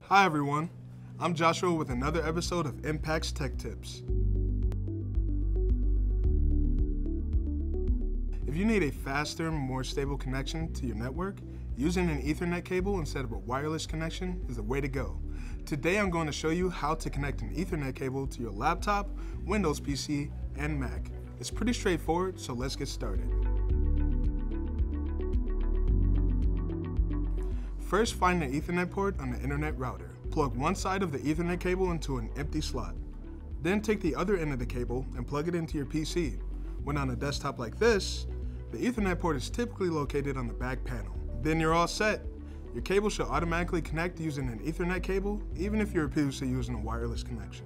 Hi everyone, I'm Joshua with another episode of Impact's Tech Tips. If you need a faster, more stable connection to your network, using an Ethernet cable instead of a wireless connection is the way to go. Today I'm going to show you how to connect an Ethernet cable to your laptop, Windows PC, and Mac. It's pretty straightforward, so let's get started. First, find the Ethernet port on the internet router. Plug one side of the Ethernet cable into an empty slot. Then take the other end of the cable and plug it into your PC. When on a desktop like this, the Ethernet port is typically located on the back panel. Then you're all set. Your cable should automatically connect using an Ethernet cable, even if you're previously using a wireless connection.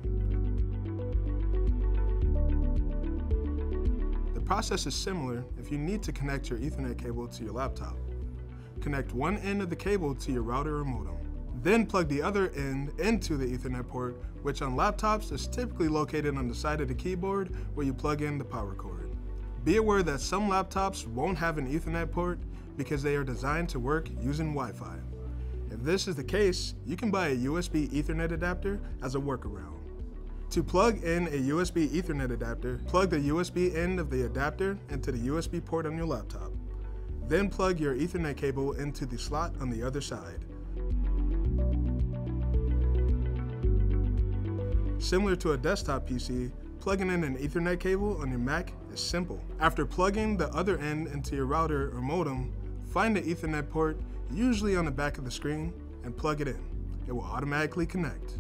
The process is similar if you need to connect your Ethernet cable to your laptop. Connect one end of the cable to your router or modem. Then plug the other end into the Ethernet port, which on laptops is typically located on the side of the keyboard where you plug in the power cord. Be aware that some laptops won't have an Ethernet port because they are designed to work using Wi-Fi. If this is the case, you can buy a USB Ethernet adapter as a workaround. To plug in a USB Ethernet adapter, plug the USB end of the adapter into the USB port on your laptop. Then plug your Ethernet cable into the slot on the other side. Similar to a desktop PC, plugging in an Ethernet cable on your Mac is simple. After plugging the other end into your router or modem, find the Ethernet port, usually on the back of the screen, and plug it in. It will automatically connect.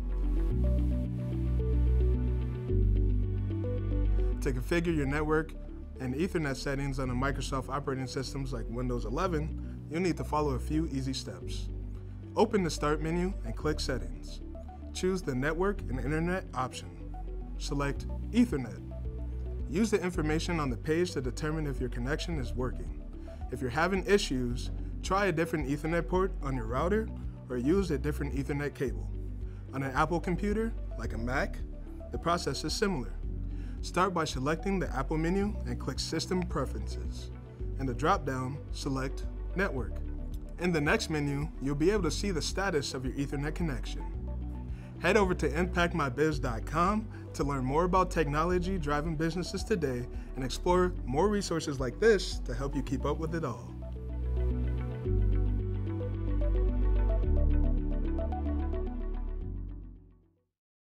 To configure your network and Ethernet settings on the Microsoft operating systems like Windows 11, you'll need to follow a few easy steps. Open the Start menu and click Settings. Choose the Network and Internet option. Select Ethernet. Use the information on the page to determine if your connection is working. If you're having issues, try a different Ethernet port on your router or use a different Ethernet cable. On an Apple computer, like a Mac, the process is similar. Start by selecting the Apple menu and click System Preferences. In the drop-down, select Network. In the next menu, you'll be able to see the status of your Ethernet connection. Head over to impactmybiz.com to learn more about technology driving businesses today and explore more resources like this to help you keep up with it all.